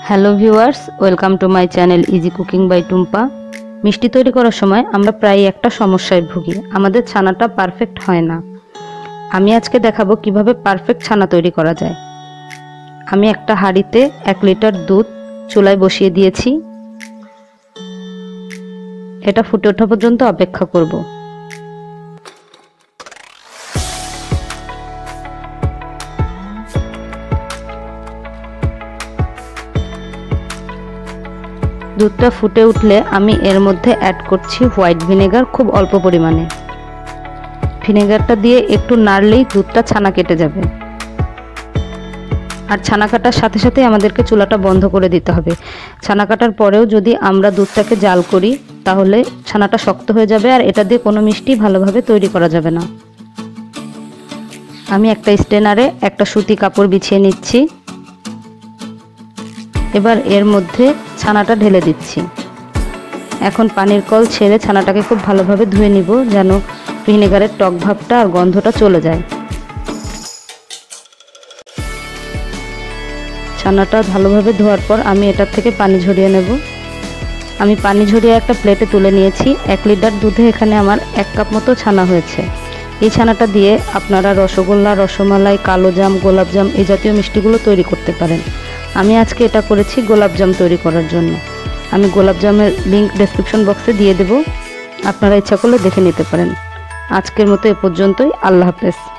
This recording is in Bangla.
Hello viewers, welcome to my channel easy cooking by Tumpa. মিষ্টি তৈরি করার সময় আমরা প্রায় একটা সমস্যায় ভুগি, আমাদের ছানাটা পারফেক্ট হয় না। আমি আজকে দেখাবো কিভাবে পারফেক্ট ছানা তৈরি করা যায়। আমি একটা হাঁড়িতে 1 লিটার দুধ চুলায় বসিয়ে দিয়েছি। এটা ফুটে ওঠা পর্যন্ত অপেক্ষা করব। দুধটা ফুটে উঠলে আমি এর মধ্যে অ্যাড করছি হোয়াইট ভিনেগার, খুব অল্প পরিমাণে। ভিনেগারটা দিয়ে একটু নাড়লেই দুধটা ছানা কেটে যাবে। আর ছানা কাটার সাথে সাথে আমাদেরকে চুলাটা বন্ধ করে দিতে হবে। ছানা কাটার পরেও যদি আমরা দুধটাকে জাল করি তাহলে ছানাটা শক্ত হয়ে যাবে, আর এটা দিয়ে কোনো মিষ্টি ভালোভাবে তৈরি করা যাবে না। আমি একটা স্ট্রেনারে একটা সুতি কাপড় বিছিয়ে নিচ্ছি। এবার এর মধ্যে ছানাটা ঢেলে দিচ্ছি। এখন পানির কল ছেড়ে ছানাটাকে খুব ভালোভাবে ধুয়ে নিব, যেন ভিনেগারের টক ভাবটা আর গন্ধটা চলে যায়। ছানাটা ভালোভাবে ধোয়ার পর আমি এটার থেকে পানি ঝরিয়ে নেব। আমি পানি ঝরিয়ে একটা প্লেটে তুলে নিয়েছি। 1 লিটার দুধে এখানে আমার 1 কাপ মতো ছানা হয়েছে। এই ছানাটা দিয়ে আপনারা রসগোল্লা, রসমালাই, কালোজাম, গোলাপজাম এই জাতীয় মিষ্টিগুলো তৈরি করতে পারেন। আমি আজকে এটা করেছি গোলাপজাম তৈরি করার জন্য। আমি গোলাপজামের লিংক ডেসক্রিপশন বক্সে দিয়ে দেব, আপনারা ইচ্ছা করলে দেখে নিতে পারেন। আজকের মতো এ পর্যন্তই। আল্লাহ হাফেজ।